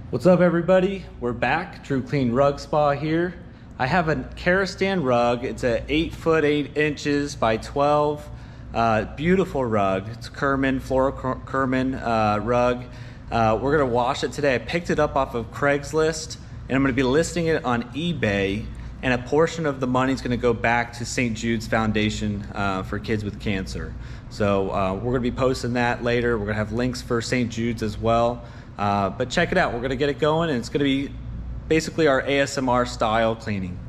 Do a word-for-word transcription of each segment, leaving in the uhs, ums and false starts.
What's up, everybody? We're back. TruClean Rug Spa here. I have a Karastan rug. It's a eight foot eight inches by twelve. Uh, beautiful rug. It's Kirman, Floral Kirman uh, rug. Uh, we're gonna wash it today. I picked it up off of Craigslist, and I'm gonna be listing it on eBay. And a portion of the money is gonna go back to Saint Jude's Foundation uh, for kids with cancer. So uh, we're gonna be posting that later. We're gonna have links for Saint Jude's as well. Uh, but check it out, we're gonna get it going, and it's gonna be basically our A S M R style cleaning.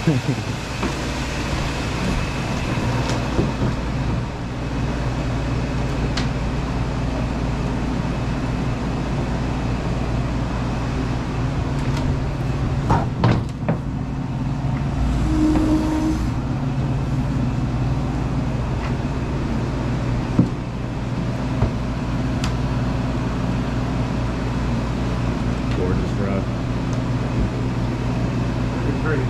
Gorgeous rug. Great.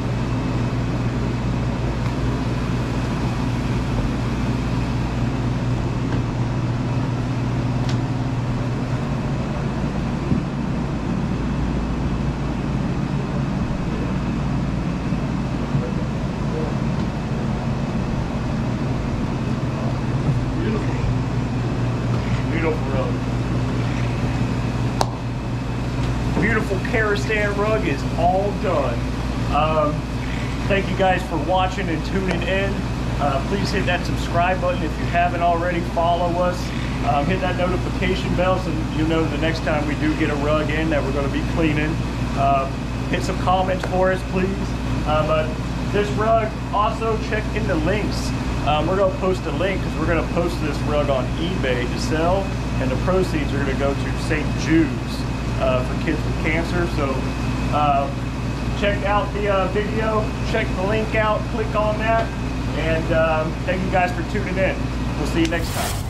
Beautiful. Beautiful rug. Beautiful Karastan rug is all done. Um, thank you guys for watching and tuning in. Uh, please hit that subscribe button if you haven't already. Follow us. Um, hit that notification bell so you know the next time we do get a rug in that we're going to be cleaning. Um, hit some comments for us, please. Uh, but this rug, also check in the links. Um, we're going to post a link because we're going to post this rug on eBay to sell, and the proceeds are going to go to Saint Judes uh, for kids with cancer. So uh, check out the uh, video, check the link out, click on that, and um, thank you guys for tuning in. We'll see you next time.